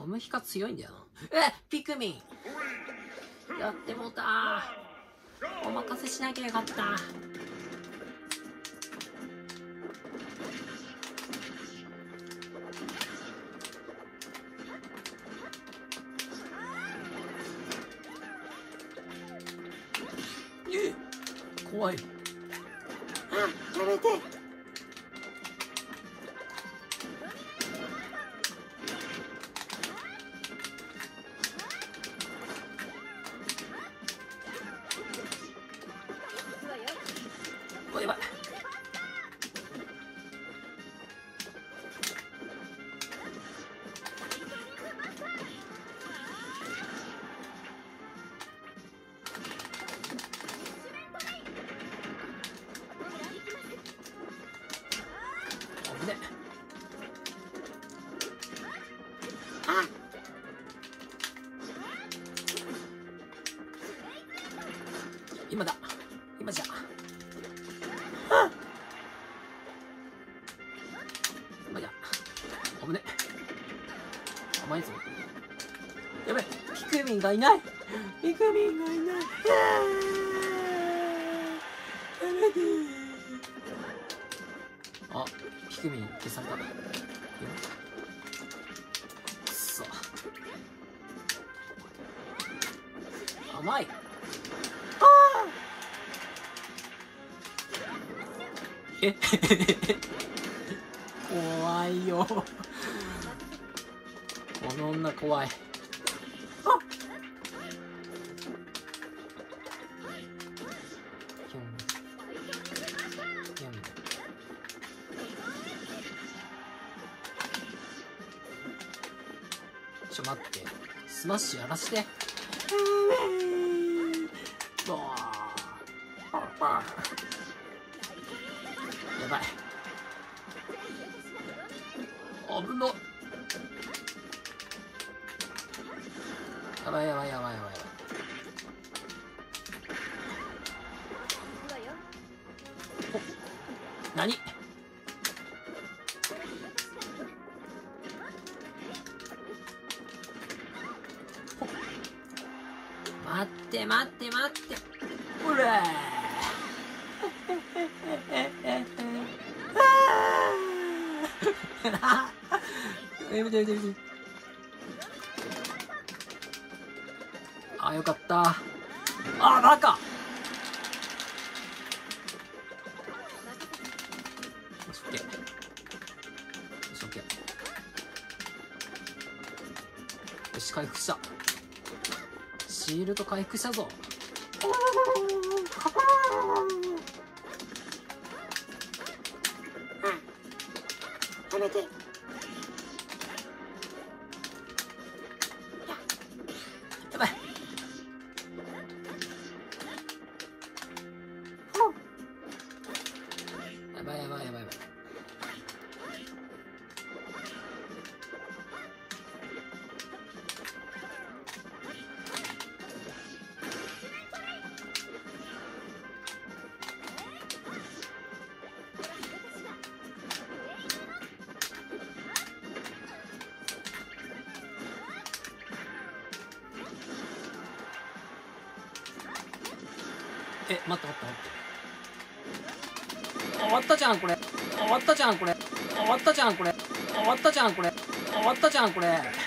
ムヒカ強いんだよな。ピクミンやってもうた。お任せしなきゃよかった。怖い。やめて。やばい。危ね。今だ。今じゃ。今じゃ。危ね。甘いぞ。やべ、ピクミンがいない。ピクミンがいない。やめて。あ、ピクミン消された。くそ。甘い。怖いよ。この女怖い。ちょ待って、スマッシュやらして。やばい。危な。やばいやばいやばいやばい。何？待って待って待って。ほらやめてやめてやめて。あ、よかった。あ、バカ。よし、オッケー。よし、オッケー。よし、回復した。シールド回復したぞ。やめて。やばい。やばいやばいやばいやばい。待って待って待って。終わったじゃんこれ。終わったじゃんこれ。終わったじゃんこれ。終わったじゃんこれ。終わったじゃんこれ。